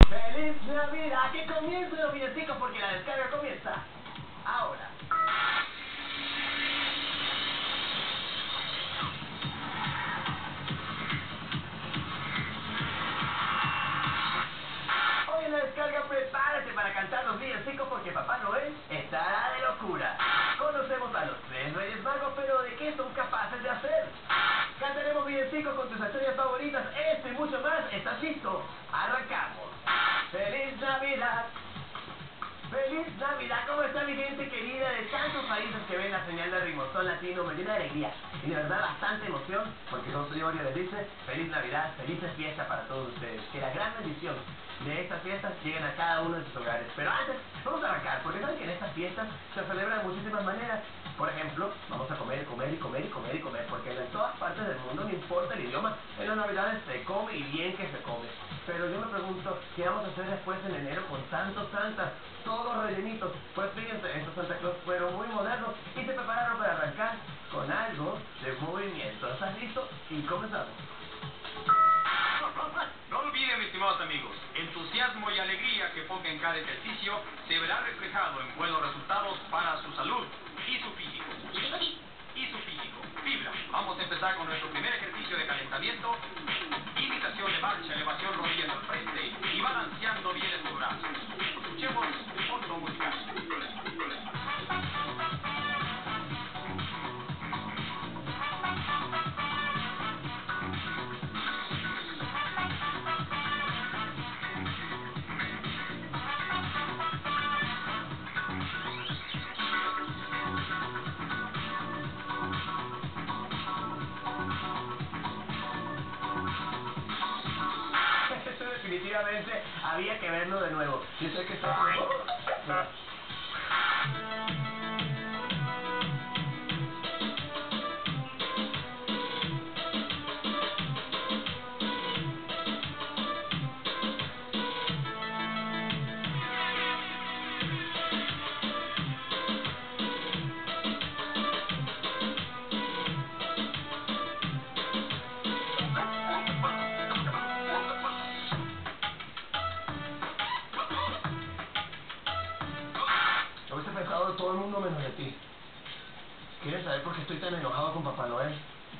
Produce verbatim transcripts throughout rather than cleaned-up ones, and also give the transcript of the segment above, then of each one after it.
¡Feliz Navidad! ¡Que comiencen los villancicos porque la descarga comienza ahora! Hoy en la descarga prepárate para cantar los villancicos porque Papá Noel estará de locura. Conocemos a los tres Reyes Magos, pero ¿de qué son capaces de hacer? Cantaremos villancicos con tus estrellas favoritas, esto y mucho más. ¿Estás listo? ¡Arrancamos! ¡Feliz Navidad! ¡Feliz Navidad! ¿Cómo está mi gente querida de tantos países que ven la señal de Ritmozón Latino? Me llena de alegría y de verdad bastante emoción porque José Gregorio les dice feliz Navidad, felices fiestas para todos ustedes. Que la gran bendición de estas fiestas lleguen a cada uno de sus hogares. Pero antes, vamos a arrancar, porque saben que en estas fiestas se celebran de muchísimas maneras. Por ejemplo, vamos a comer, comer y comer y comer y comer, porque en todas partes del mundo, no importa el idioma, en las Navidades se come y bien que se come. Pero yo me pregunto, ¿qué vamos a hacer después en enero con tantos santas? Todos rellenitos. Pues fíjense, estos Santa Claus fueron muy modernos y se prepararon para arrancar con algo de movimiento. ¿Estás listo? Y comenzamos. No olviden, mis estimados amigos, entusiasmo y alegría que ponga en cada ejercicio se verá reflejado en buenos resultados para su salud y su físico. Y su físico. Fibra. Vamos a empezar con nuestro primer ejercicio de calentamiento. Imitación de marcha, elevación rodilla al frente y balanceando bien estos brazos. Escuchemos el fondo musical. Definitivamente había que verlo de nuevo. Yo sé que está... Lo hubiese pensado de todo el mundo menos de ti. ¿Quieres saber por qué estoy tan enojado con Papá Noel?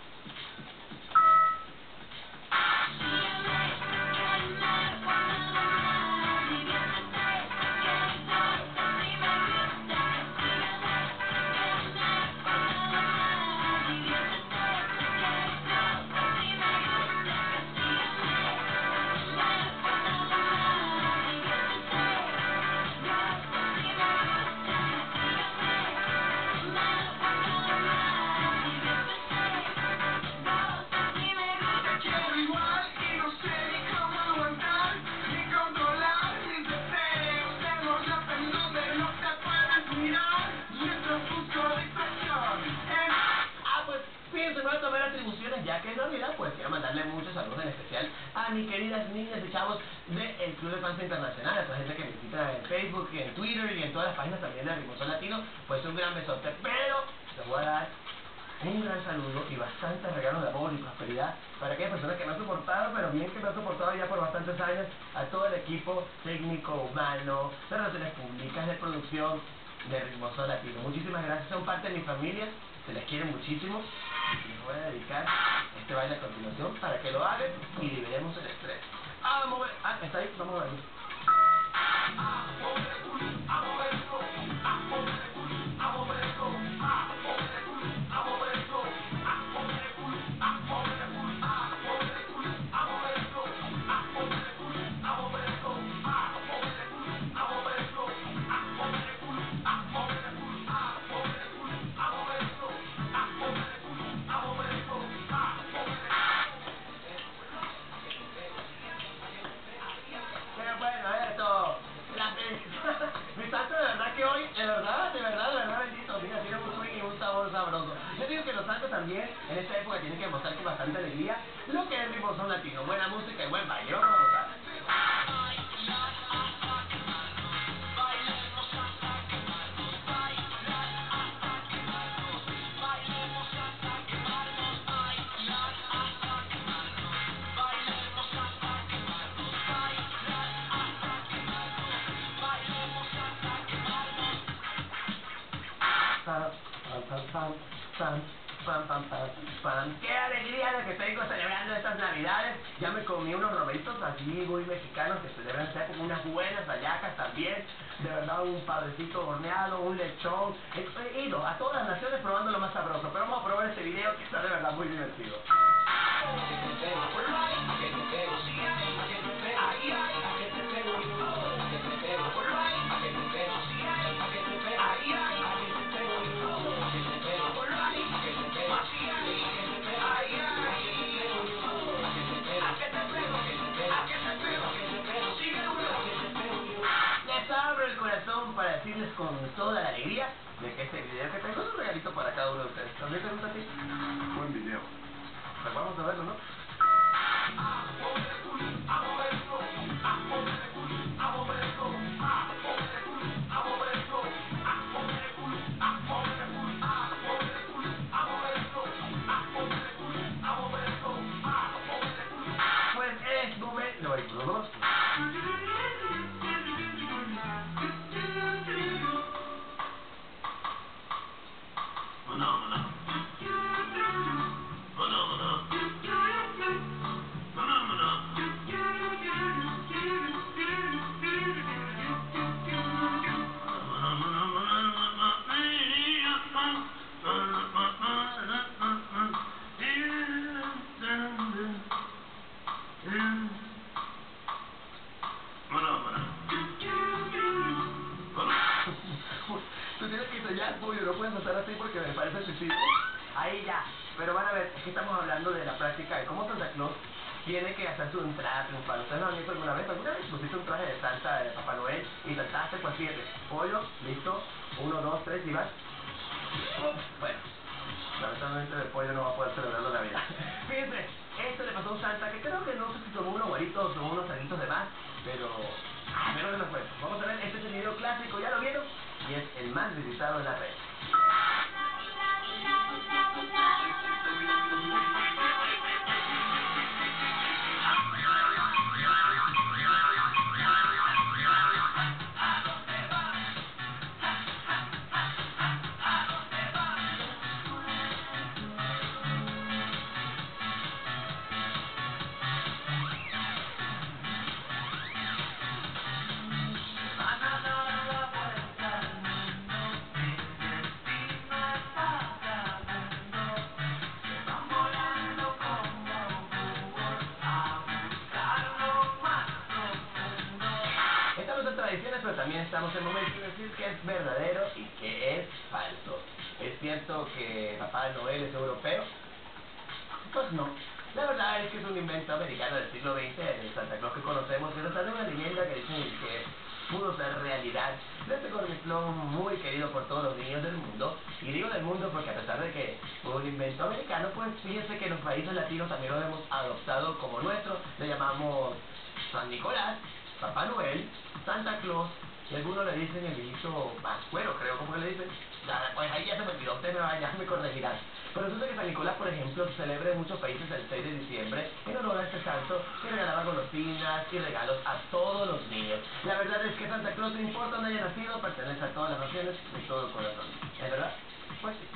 Me voy a tomar atribuciones ya que es Navidad, pues quiero mandarle muchos saludos en especial a mis queridas niñas y chavos del Club de Fans Internacional, a toda gente que me visita en Facebook, en Twitter y en todas las páginas también de Ritmozón Latino. Pues un gran besote, pero les voy a dar un gran saludo y bastantes regalos de amor y prosperidad para aquellas personas que me han soportado, pero bien que me han soportado ya por bastantes años, a todo el equipo técnico, humano, de relaciones públicas, de producción de Ritmozón Latino. Muchísimas gracias, son parte de mi familia, se les quiere muchísimo. Les voy a dedicar este baile a continuación para que lo hagan y liberemos el estrés. Ah, vamos a ver. Ah, está ahí, vamos a verlo. Mi santo, de verdad que hoy, de verdad, de verdad, de verdad, bendito, mira, tiene un swing y un sabor sabroso. Yo digo que los santos también, en esta época, tienen que mostrar con bastante alegría lo que es Ritmozón Latino, buena música y buen baile. Vamos a gozar. Bailar. hasta pam, pam, pam, pam, pam, pam, pam, pam. ¡Qué alegría la que tengo celebrando estas navidades! Ya me comí unos romeritos así muy mexicanos que se deben ser como unas buenas hallacas también. De verdad, un padrecito horneado, un lechón. He ido a todas las naciones probando lo más sabroso, pero vamos a probar este video que está de verdad muy divertido. Les abro el corazón para decirles con toda la alegría de que este video que tengo es un regalito para cada uno de ustedes. ¿También te gusta a ti? Buen video. Pues vamos a verlo, ¿no? Pues es momento... No hay problemas. Tú tienes que ensayar, pollo, no puedes hacer así porque me parece suicidio. Ahí ya, pero van a ver, es que estamos hablando de la práctica de cómo Santa Claus tiene que hacer su entrada triunfal. ¿Ustedes lo han visto alguna vez? ¿Alguna vez pusiste un traje de Santa de Papá Noel y saltaste? Pues fíjate, pollo, listo, uno, dos, tres y vas. Bueno, lamentablemente el pollo no va a poder celebrar la Navidad. Fíjense, esto le pasó a un Santa que creo que no sé si tomó unos guaritos o unos traguitos de más, pero... Ah, pero no me acuerdo. Vamos a ver, este es el video clásico, ¿ya lo vieron? Y es el más visitado en la red. Estamos en tradiciones, pero también estamos en momentos de decir que es verdadero y que es falso. ¿Es cierto que Papá Noel es europeo? Pues no. La verdad es que es un invento americano del siglo veinte, el Santa Claus que conocemos, pero sale una leyenda que dice que pudo ser realidad de este corniflón muy querido por todos los niños del mundo. Y digo del mundo porque a pesar de que fue un invento americano, pues fíjense que en los países latinos también lo hemos adoptado como nuestro. Le llamamos San Nicolás, Papá Noel, Santa Claus, y algunos le dicen el viejito Pascuero, creo, ¿cómo que le dicen? Ya, pues ahí ya se me olvidó, usted me va, ya me corregirán. Pero resulta que San Nicolás, por ejemplo, se celebra en muchos países el seis de diciembre en honor a este santo que regalaba golosinas y regalos a todos los niños. La verdad es que Santa Claus, no importa dónde haya nacido, pertenece a todas las naciones de todo corazón. ¿Es verdad? Pues sí.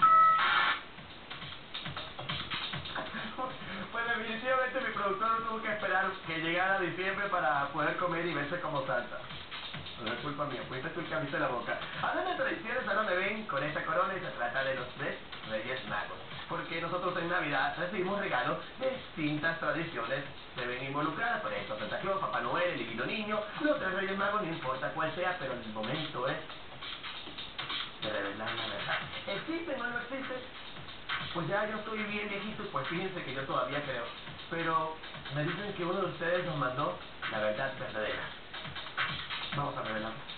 Pues definitivamente mi productor tuvo que esperar que llegara diciembre para poder comer y verse como Santa. No es culpa mía, fuiste tú el que abriste la boca. Hablando de tradiciones, ahora me ven con esta corona y se trata de los tres Reyes Magos. Porque nosotros en Navidad recibimos regalos de distintas tradiciones se ven involucradas. Por ejemplo, Santa Claus, Papá Noel, el Divino Niño, los tres Reyes Magos, no importa cuál sea, pero el momento es de revelar la verdad. ¿Existen o no existen? Pues ya yo estoy bien viejito y pues fíjense que yo todavía creo. Pero me dicen que uno de ustedes nos mandó la verdad verdadera. Vamos a revelarla.